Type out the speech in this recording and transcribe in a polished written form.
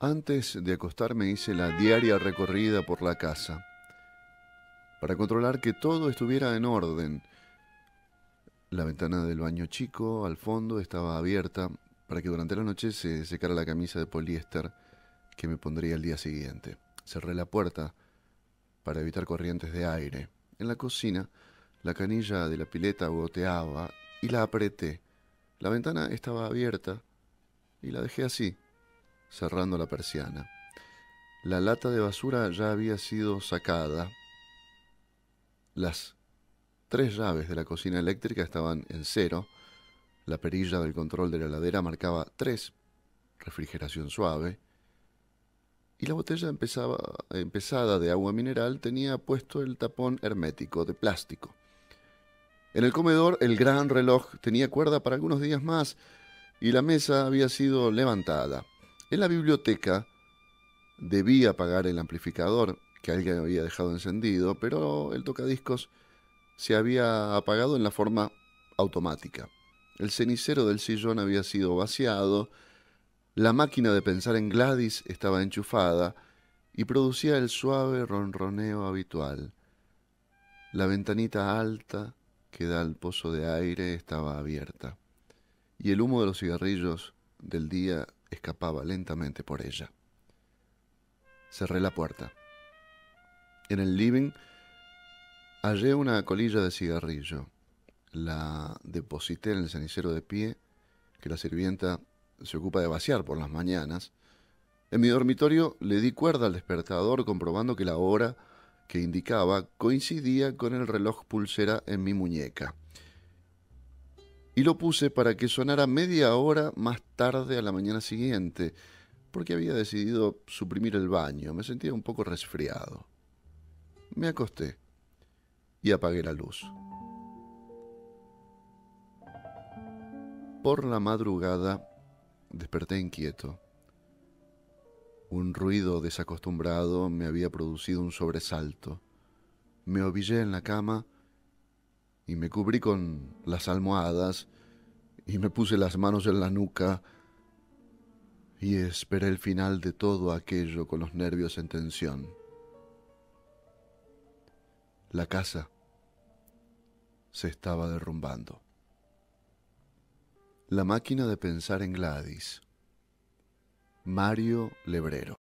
Antes de acostarme hice la diaria recorrida por la casa para controlar que todo estuviera en orden. La ventana del baño chico al fondo estaba abierta para que durante la noche se secara la camisa de poliéster que me pondría el día siguiente. Cerré la puerta para evitar corrientes de aire. En la cocina, la canilla de la pileta goteaba y la apreté. La ventana estaba abierta y la dejé así, cerrando la persiana. La lata de basura ya había sido sacada. Las 3 llaves de la cocina eléctrica estaban en cero. La perilla del control de la heladera marcaba 3, refrigeración suave. Y la botella empezada de agua mineral tenía puesto el tapón hermético de plástico. En el comedor el gran reloj tenía cuerda para algunos días más y la mesa había sido levantada. En la biblioteca debía apagar el amplificador que alguien había dejado encendido, pero el tocadiscos se había apagado en la forma automática. El cenicero del sillón había sido vaciado, la máquina de pensar en Gladys estaba enchufada y producía el suave ronroneo habitual. La ventanita alta que da al pozo de aire estaba abierta y el humo de los cigarrillos del día escapaba lentamente por ella. Cerré la puerta. En el living hallé una colilla de cigarrillo. La deposité en el cenicero de pie, que la sirvienta se ocupa de vaciar por las mañanas. En mi dormitorio le di cuerda al despertador comprobando que la hora que indicaba coincidía con el reloj pulsera en mi muñeca. Y lo puse para que sonara media hora más tarde a la mañana siguiente, porque había decidido suprimir el baño. Me sentía un poco resfriado. Me acosté y apagué la luz. Por la madrugada desperté inquieto. Un ruido desacostumbrado me había producido un sobresalto. Me ovillé en la cama y me cubrí con las almohadas y me puse las manos en la nuca y esperé el final de todo aquello con los nervios en tensión. La casa se estaba derrumbando. La máquina de pensar en Gladys. Mario Lebrero.